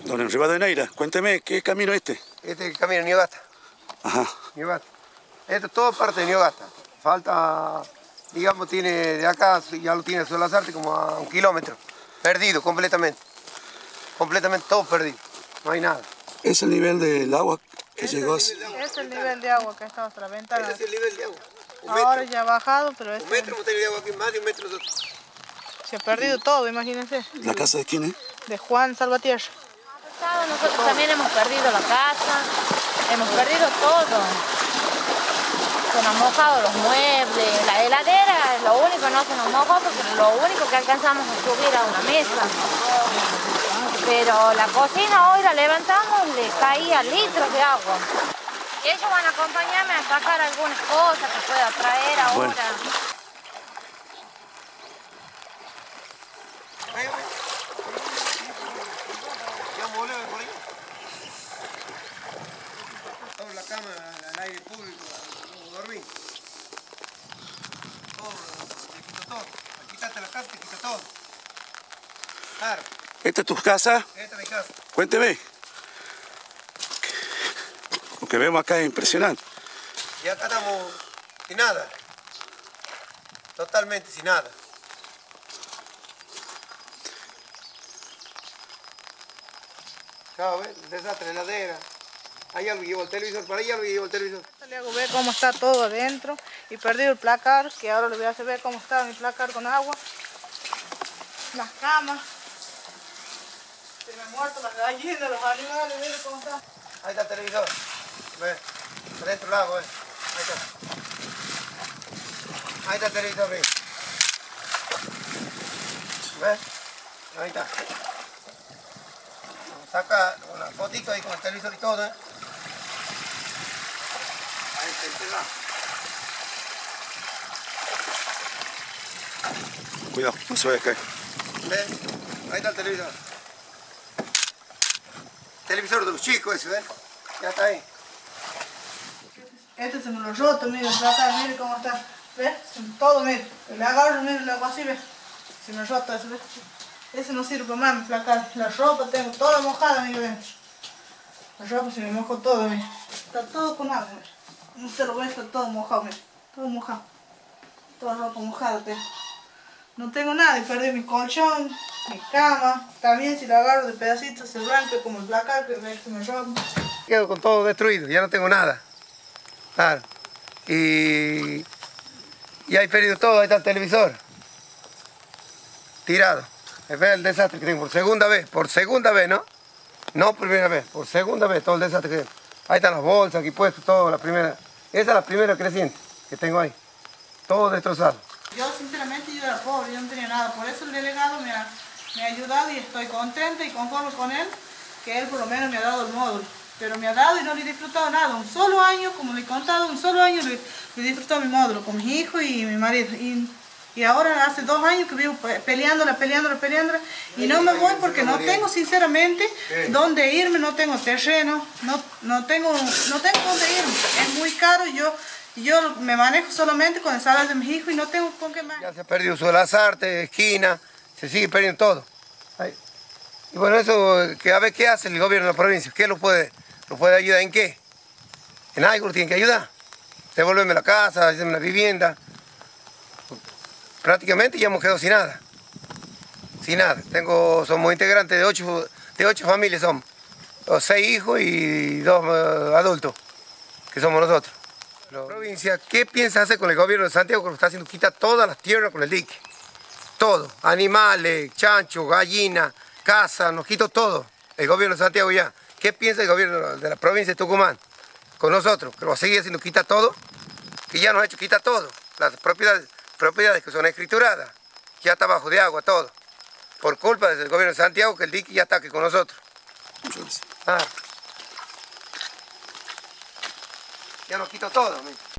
Don Rivadeneira, cuénteme, ¿qué camino es este? Este es el camino de Niogasta. Ajá. Niogasta. Esto es todo parte de Niogasta. Falta, digamos, tiene de acá, ya lo tiene Suelo Lasarte como a 1 kilómetro. Perdido completamente. Completamente todo perdido. No hay nada. ¿Es el nivel del agua que llegó? Es el nivel de agua que está hasta la ventana. Ese es el nivel de agua. Ahora ya ha bajado, pero Un metro hemos tenido de agua aquí, más de 1 metro. se ha perdido todo, imagínense. ¿La casa de quién es? De Juan Salvatierra. Nosotros también hemos perdido la casa, hemos perdido todo. Se nos han mojado los muebles, la heladera, lo único no se nos mojó porque lo único que alcanzamos a subir a una mesa. Pero la cocina hoy la levantamos, le caía litros de agua. Ellos van a acompañarme a sacar algunas cosas que pueda traer ahora. Bueno. Todo la cama al aire público, dormir. Todo, te quito todo. Al quitarte la casa, te quita todo. Claro. ¿Esta es tu casa? Esta es mi casa. Cuénteme. Lo que vemos acá es impresionante. Y acá estamos sin nada. Totalmente sin nada. Claro, ¿ves? Desastre, heladera. Ahí algo llevo el televisor, por ahí algo llevo el televisor. Le hago ver cómo está todo adentro y perdido el placar, que ahora le voy a hacer ver cómo está mi placar con agua. Las camas. Se me han muerto las gallinas, los animales, miren cómo está. Ahí está el televisor. ¿Ves? Adentro del lago, ¿ves? Ahí está. Ahí está el televisor, ¿ves? ¿Ves? Ahí está. Saca una fotito ahí con el televisor y todo, ¿eh? Ahí está enterrado. Cuidado, no se vaya a caer. ¿Ves? Ahí está el televisor. Televisor de los chicos ese, ¿ves? Ya está ahí. Este se me lo roto, mire el placar, mire cómo está. ¿Ves? Todo, mire. Le agarro, mire, le hago así, ¿ves? Se me roto ese, ¿ves? Ese no sirve más mi placar. La ropa tengo toda mojada, mire, dentro. La ropa se me mojó todo, mire. Está todo con agua, mire. No se lo ve, está todo mojado, mire. Todo mojado. Toda ropa mojada tengo. No tengo nada, y perdí mi colchón, mi cama. También si lo agarro de pedacitos se rompe como el placar que me rompe. Quedo con todo destruido, ya no tengo nada. Claro. Y hay perdido todo, ahí está el televisor. Tirado. Es el desastre que tengo por segunda vez, ¿no? No primera vez, por segunda vez todo el desastre que tengo. Ahí están las bolsas aquí puestas, todo, la primera. Esa es la primera creciente que tengo ahí. Todo destrozado. Yo sinceramente yo era pobre, yo no tenía nada, por eso el delegado me ha ayudado y estoy contenta y conforme con él, que él por lo menos me ha dado el módulo. Pero me ha dado y no le he disfrutado nada. Un solo año, como le he contado, un solo año le he disfrutado mi módulo con mis hijos y mi marido. Y ahora hace 2 años que vivo peleándola y no me voy porque no tengo sinceramente dónde irme, no tengo terreno, no tengo dónde irme. Es muy caro, yo me manejo solamente con el salario de mis hijos y no tengo con qué más. Ya se ha perdido Suelo Lasarte, esquina, se sigue perdiendo todo. Ahí. Y bueno, eso, que a ver qué hace el gobierno de la provincia, ¿qué lo puede ayudar en qué? En algo lo tienen que ayudar. Devolverme la casa, hacerme una vivienda. Prácticamente ya hemos quedado sin nada. Sin nada. Somos integrantes de 8 familias somos. 6 hijos y 2 adultos, que somos nosotros. La provincia, ¿qué piensa hacer con el gobierno de Santiago que lo está haciendo? Quita todas las tierras con el dique. Todo. Animales, chanchos, gallinas, casa, nos quitó todo. El gobierno de Santiago ya. ¿Qué piensa el gobierno de la provincia de Tucumán con nosotros? Que lo va a seguir haciendo, quita todo. Que ya nos ha hecho, quita todo. Las propiedades que son escrituradas, ya está bajo de agua todo. Por culpa del gobierno de Santiago que el dique ya está aquí con nosotros. Muchas gracias. Ya nos quitó todo.